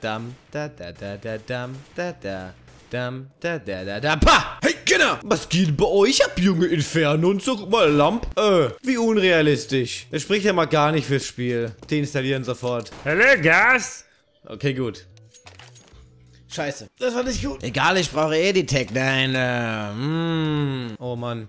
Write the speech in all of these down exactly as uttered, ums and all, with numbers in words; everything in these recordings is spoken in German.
dam, da, da, da, da, dam, da, da, dam, da, da, da, da, pa! Hey, Kinder! Was geht bei euch ab, Junge? Inferno und so, guck mal, Lamp. Äh, wie unrealistisch. Das spricht ja mal gar nicht fürs Spiel. Deinstallieren sofort. Hallo, Gas! Okay, gut. Scheiße. Das war nicht gut. Egal, ich brauche eh die Tech, deine. Mm. Oh, Mann.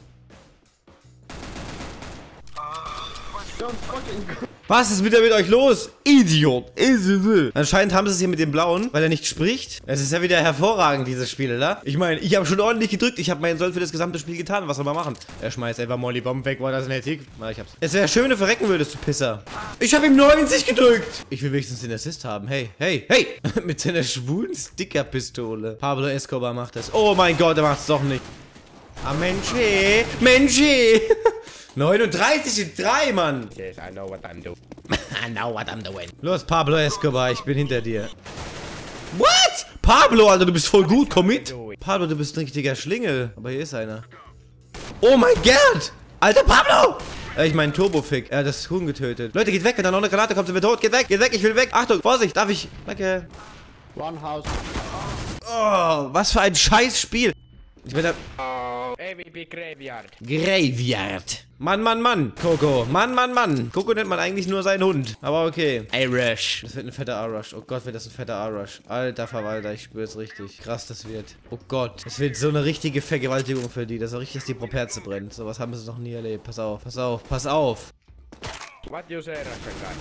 Was ist wieder mit euch los? Idiot. Anscheinend haben sie es hier mit dem Blauen, weil er nicht spricht. Es ist ja wieder hervorragend, dieses Spiel, oder? Ich meine, ich habe schon ordentlich gedrückt. Ich habe meinen Soll für das gesamte Spiel getan. Was soll man machen? Er schmeißt einfach Molly Bomb weg. War das ein Tick? Na, ich hab's. Es wäre schön, wenn du verrecken würdest, du Pisser. Ich habe ihm neunzig gedrückt. Ich will wenigstens den Assist haben. Hey, hey, hey. Mit seiner schwulen Stickerpistole. Pablo Escobar macht das. Oh mein Gott, er macht's doch nicht. Ah, Mensch, hey. Mensch, hey. neununddreißig in drei, Mann. Yes, I know what I'm doing. I know what I'm doing. Los, Pablo Escobar, ich bin hinter dir. What? Pablo, Alter, du bist voll gut, komm mit. Pablo, du bist ein richtiger Schlingel. Aber hier ist einer. Oh mein Gott. Alter, Pablo. Äh, ich mein Turbofick. Er hat das Huhn getötet. Leute, geht weg, wenn da noch eine Granate kommt, sind wir tot. Geht weg, geht weg, ich will weg. Achtung, Vorsicht, darf ich? Danke. One house. Oh, was für ein scheiß Spiel. Ich bin da... Oh, A V P Graveyard. Graveyard. Mann, Mann, Mann. Coco. Mann, Mann, Mann. Coco nennt man eigentlich nur seinen Hund. Aber okay. A-Rush. Das wird ein fetter A-Rush. Oh Gott, wird das ein fetter A-Rush. Alter Verwalter, ich spüre es richtig. Krass, das wird. Oh Gott. Es wird so eine richtige Vergewaltigung für die. Das ist richtig, dass die Properze brennt. So was haben sie noch nie erlebt. Pass auf, pass auf, pass auf. What you say, Russian guy?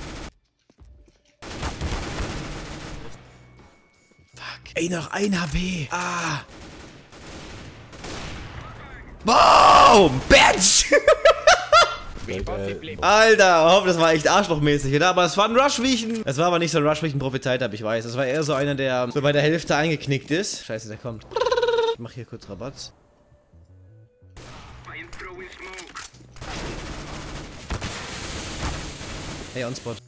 Fuck. Ey, noch ein H P. Ah. Boom! Bitch! Alter, hopp, das war echt arschlochmäßig, oder? Aber es war ein Rush, wie ich ihn... Es war aber nicht so ein Rush, wie ich ihn prophezeit habe, ich weiß. Es war eher so einer, der so bei der Hälfte eingeknickt ist. Scheiße, der kommt. Ich mach hier kurz Rabatt. Hey, on spot.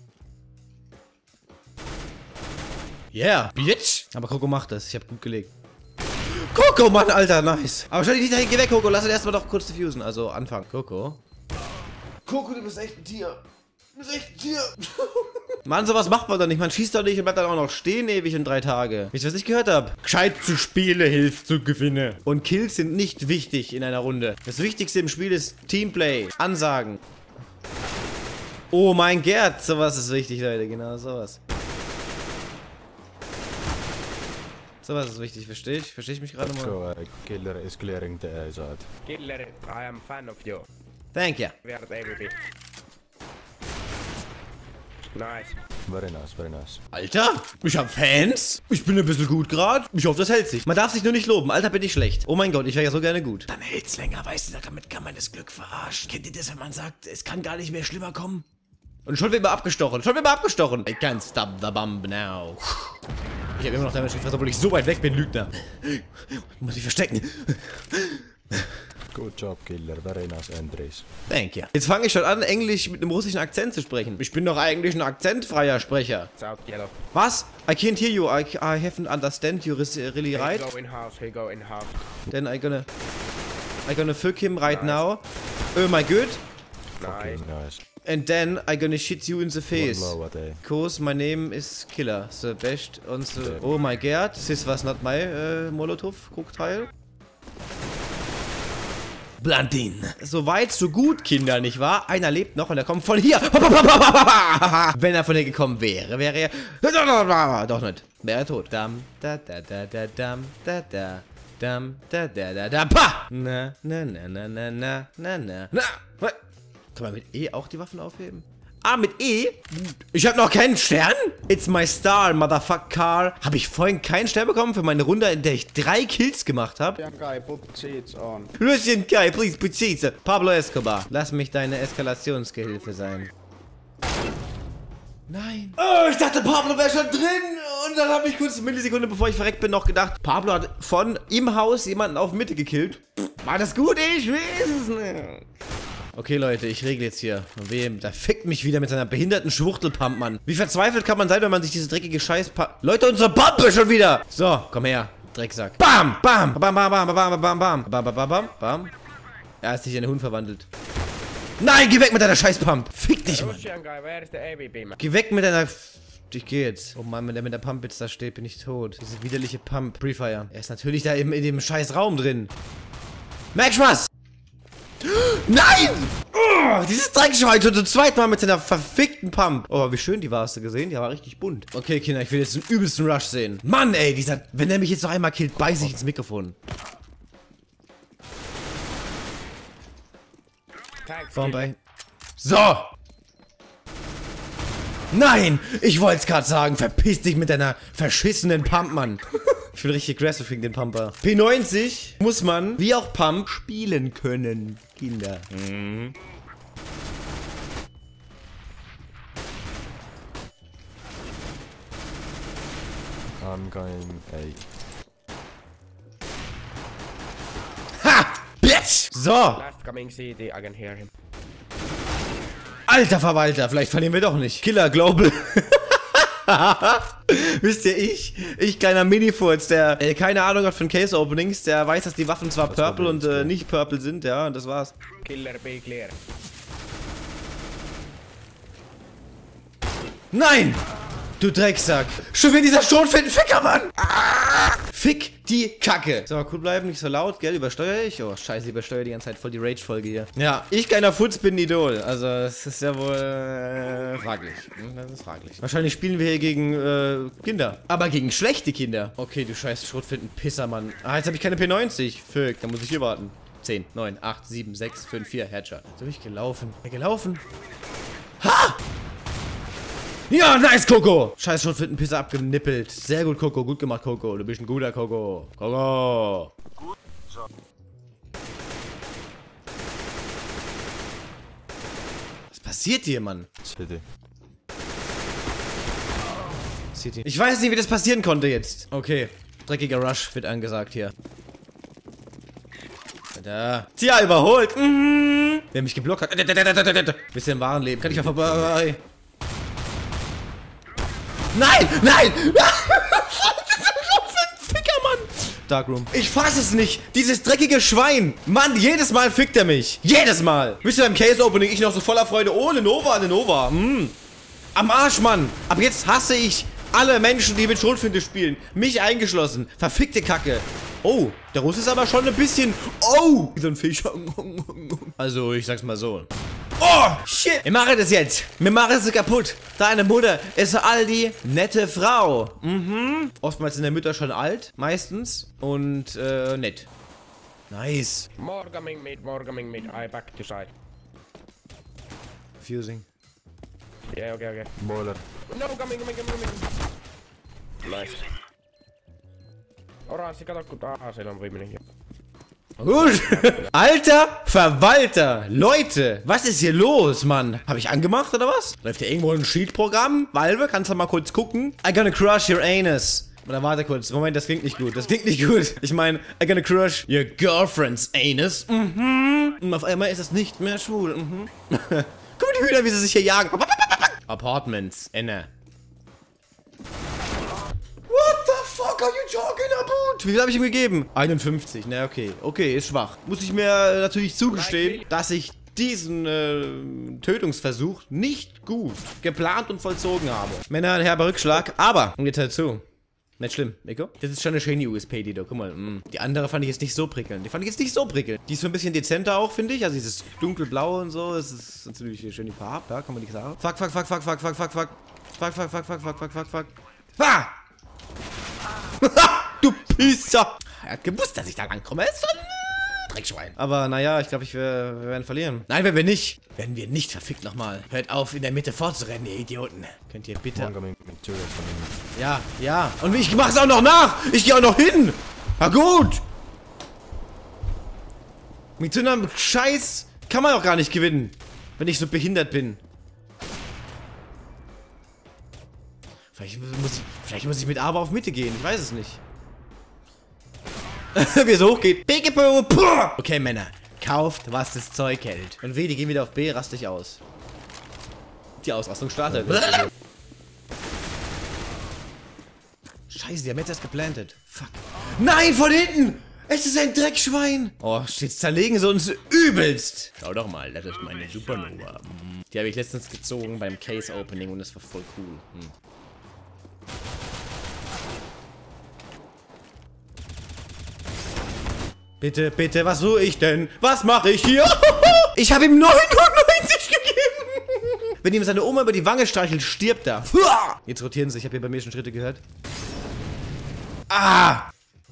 Yeah, bitch! Aber Coco macht das, ich hab gut gelegt. Coco, Mann, Alter, nice. Aber stell dich nicht dahin, geh weg, Coco. Lass uns erstmal doch kurz diffusen. Also, anfangen. Coco. Coco, du bist echt ein Tier. Du bist echt ein Tier. Mann, sowas macht man doch nicht. Man schießt doch nicht und bleibt dann auch noch stehen ewig in drei Tage. Wie ich das nicht gehört habe. Gescheit zu spielen hilft zu gewinnen. Und Kills sind nicht wichtig in einer Runde. Das Wichtigste im Spiel ist Teamplay. Ansagen. Oh mein Gott, sowas ist wichtig, Leute. Genau sowas. So was ist wichtig, verstehe ich? Verstehe ich mich gerade mal? So, uh, Killer is clearing the uh, side. Killer, I am fan of you. Thank you. We are at A V P. Nice. Very nice, very nice. Alter, ich hab Fans. Ich bin ein bisschen gut gerade. Ich hoffe, das hält sich. Man darf sich nur nicht loben. Alter, bin ich schlecht. Oh mein Gott, ich wäre ja so gerne gut. Dann hält's länger, weißt du, damit kann man das Glück verarschen. Kennt ihr das, wenn man sagt, es kann gar nicht mehr schlimmer kommen? Und schon wird man abgestochen. Schon wird man abgestochen. I can't stop the bomb now. Ich habe immer noch damit gefressen, obwohl ich so weit weg bin, Lügner. Muss ich verstecken. Good job, Killer. Very nice entries. Thank you. Jetzt fange ich schon an, Englisch mit einem russischen Akzent zu sprechen. Ich bin doch eigentlich ein akzentfreier Sprecher. South yellow. Was? I can't hear you. I, I haven't understand you really right. He go in house. He go in house. Then I gonna... I gonna fuck him right now. Oh my god. Nice. Nice. And then I gonna shit you in the face. One lower day. Cause my name is Killer. The best on the... Oh my god. This was not my uh, Molotov Cocktail. Blondin. So weit, so gut, Kinder, nicht wahr? Einer lebt noch und er kommt von hier. Wenn er von hier gekommen wäre, wäre er... Doch nicht. Wäre er tot. Dam, da, da, da, da, dam, da, da. Dam, da, da, da, da, pa! Na, na, na, na, na, na, na, na, na. Kann man mit E auch die Waffen aufheben? Ah, mit E? Ich hab noch keinen Stern? It's my star, motherfucker. Habe ich vorhin keinen Stern bekommen für meine Runde, in der ich drei Kills gemacht habe? Russian guy, put seats on. Russian guy, please put seats on. Pablo Escobar, lass mich deine Eskalationsgehilfe sein. Nein. Oh, ich dachte, Pablo wäre schon drin. Und dann habe ich kurz eine Millisekunde, bevor ich verreckt bin, noch gedacht, Pablo hat von im Haus jemanden auf Mitte gekillt. War das gut? Ich weiß es nicht. Okay, Leute, ich regle jetzt hier. Wem? Da fickt mich wieder mit seiner behinderten Schwuchtelpump, Mann. Wie verzweifelt kann man sein, wenn man sich diese dreckige Scheiß... Leute, unsere Pumpe schon wieder! So, komm her, Drecksack. Bam! Bam! Bam, bam, bam, bam, bam, bam, bam, bam, bam, bam, bam. Er ist sich in einen Hund verwandelt. Nein, geh weg mit deiner Scheißpump! Fick dich, Mann! Russian guy, where is the A V P, man? Geh weg mit deiner Ich gehe jetzt. Oh Mann, wenn der mit der Pump jetzt da steht, bin ich tot. Diese widerliche Pump. Prefire. Er ist natürlich da eben in dem scheiß Raum drin. Merkst du was? Nein! Oh, dieses Dreckschwein schon zum zweiten Mal mit seiner verfickten Pump. Oh, wie schön die war, hast du gesehen? Die war richtig bunt. Okay, Kinder, ich will jetzt einen übelsten Rush sehen. Mann, ey, dieser... Wenn der mich jetzt noch einmal killt, beiße ich ins Mikrofon. Thanks, Vorbei. So! Nein! Ich wollte es gerade sagen. Verpiss dich mit deiner verschissenen Pump, Mann. Ich bin richtig aggressive wegen den Pumper. P neunzig muss man, wie auch Pump, spielen können, Kinder. Mhm. I'm going A. Ha! Bitch! So! Last coming C D, I can hear him. Alter Verwalter, vielleicht verlieren wir doch nicht. Killer Global. Wisst ihr, ich, ich kleiner Minifurz, der äh, keine Ahnung hat von Case Openings, der weiß, dass die Waffen zwar Das purple war und äh, nicht purple sind, ja, und das war's. Killer B clear. Nein! Du Drecksack! Schon wieder dieser Schrotflinten-Ficker, Mann! Ah! Fick die Kacke! So, cool bleiben, nicht so laut, gell? Übersteuere ich? Oh, scheiße, ich übersteuere die ganze Zeit voll die Rage-Folge hier. Ja, ich kleiner Futz bin Idol. Also, das ist ja wohl äh, fraglich. Hm, das ist fraglich. Wahrscheinlich spielen wir hier gegen äh, Kinder. Aber gegen schlechte Kinder. Okay, du scheiß Schrotflinten-Pisser, Mann. Ah, jetzt habe ich keine P neunzig. Fick, dann muss ich hier warten. zehn, neun, acht, sieben, sechs, fünf, vier, Headshot. Durchgelaufen. Gelaufen. Ha! Ja, nice, Coco! Scheiß Schrotflinten-Pisser abgenippelt. Sehr gut, Coco. Gut gemacht, Coco. Du bist ein guter Coco. Coco! Was passiert hier, Mann? City. City. Ich weiß nicht, wie das passieren konnte jetzt. Okay. Dreckiger Rush wird angesagt hier. Da. Tja, überholt. Mhm. Wer mich geblockt hat. Bisschen im wahren Leben. Kann ich ja vorbei. Nein! Nein! Ficker, Mann! Darkroom. Ich fass es nicht! Dieses dreckige Schwein! Mann, jedes Mal fickt er mich! Jedes Mal! Wisst ihr, beim Case-Opening ich noch so voller Freude. Oh, eine Nova, eine Nova. Mm. Am Arsch, Mann! Ab jetzt hasse ich alle Menschen, die mit Schrotflinte spielen. Mich eingeschlossen. Verfickte Kacke. Oh, der Russ ist aber schon ein bisschen... Oh! Wie so ein Fisch. Also, ich sag's mal so. Oh, shit. Wir machen das jetzt. Wir machen es kaputt. Deine Mutter ist all die nette Frau. Mhm. Oftmals sind der Mütter schon alt. Meistens. Und, äh, nett. Nice. More coming mid, more coming mid. I back to side. Fusing. Yeah, okay, okay. Boiler. No, coming, coming, coming, coming. Nice. Oranssi, kato kun... Ah, siellä on viimeinen hier. Gut. Alter Verwalter. Leute, was ist hier los, Mann? Habe ich angemacht oder was? Läuft hier irgendwo ein Cheat-Programm? Valve, kannst du mal kurz gucken? I gonna crush your anus. Oder warte kurz. Moment, das klingt nicht gut. Das klingt nicht gut. Ich meine, I gonna crush your girlfriend's anus. Mhm. Und auf einmal ist es nicht mehr schwul. Mhm. Guck mal die Hühner, wie sie sich hier jagen. Apartments. Enne. What the fuck are you talking about? Wie viel habe ich ihm gegeben? einundfünfzig. Na, okay. Okay, ist schwach. Muss ich mir äh, natürlich zugestehen, dass ich diesen äh, Tötungsversuch nicht gut geplant und vollzogen habe. Männer, ein herber Rückschlag. Aber, und jetzt dazu. Nicht schlimm, Nico. Das ist schon eine schöne U S P, die da. Guck mal. Mh. Die andere fand ich jetzt nicht so prickelnd. Die fand ich jetzt nicht so prickelnd. Die ist so ein bisschen dezenter auch, finde ich. Also dieses dunkelblau und so. Das ist natürlich schön die Farbe. Da kann man nicht sagen. Fuck, fuck, fuck, fuck, fuck, fuck, fuck, fuck. Fuck, fuck, fuck, fuck, fuck, fuck, fuck, fuck. Ah! Du Pisser! Er hat gewusst, dass ich da rankomme. Ist schon äh, Dreckschwein. Aber naja, ich glaube, ich, wir, wir werden verlieren. Nein, wenn wir nicht. Werden wir nicht, verfickt nochmal. Hört auf, in der Mitte vorzurennen, ihr Idioten. Könnt ihr bitte... Ja, ja. Und ich mach's auch noch nach. Ich gehe auch noch hin. Na gut. Mit so einem Scheiß kann man auch gar nicht gewinnen. Wenn ich so behindert bin. Vielleicht muss, ich, vielleicht muss ich mit Aber auf Mitte gehen. Ich weiß es nicht. Wie es hochgeht. Okay, Männer. Kauft, was das Zeug hält. Und weh, die gehen wieder auf B, raste ich aus. Die Ausrastung startet. Scheiße, die haben jetzt erst geplantet. Fuck. Nein, von hinten! Es ist ein Dreckschwein! Oh, jetzt zerlegen sie uns übelst! Schau doch mal, das ist meine Supernova. Die habe ich letztens gezogen beim Case Opening und das war voll cool. Hm. Bitte, bitte, was suche ich denn? Was mache ich hier? Ich habe ihm neunundneunzig gegeben. Wenn ihm seine Oma über die Wange streichelt, stirbt er. Jetzt rotieren sie, ich habe hier bei mir schon Schritte gehört. Ah!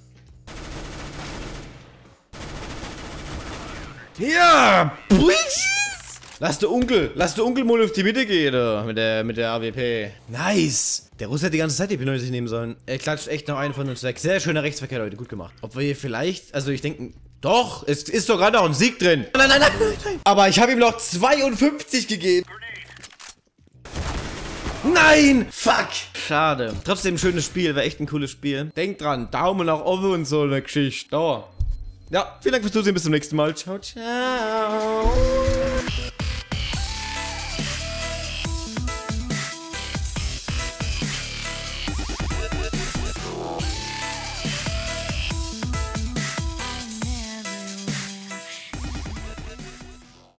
Ja! Lass der Onkel, lass der Onkel mal auf die Mitte gehen, da, mit der, mit der A W P. Nice! Der Russe hat die ganze Zeit die P neunzig nehmen sollen. Er klatscht echt noch einen von uns weg. Sehr schöner Rechtsverkehr, Leute, gut gemacht. Ob wir hier vielleicht, also ich denke, doch, es ist sogar noch ein Sieg drin. Nein, nein, nein, nein, nein. Aber ich habe ihm noch zweiundfünfzig gegeben. Nein! Fuck! Schade. Trotzdem ein schönes Spiel, war echt ein cooles Spiel. Denkt dran, Daumen nach oben und so eine Geschichte. Da. Ja, vielen Dank fürs Zusehen, bis zum nächsten Mal. Ciao, ciao.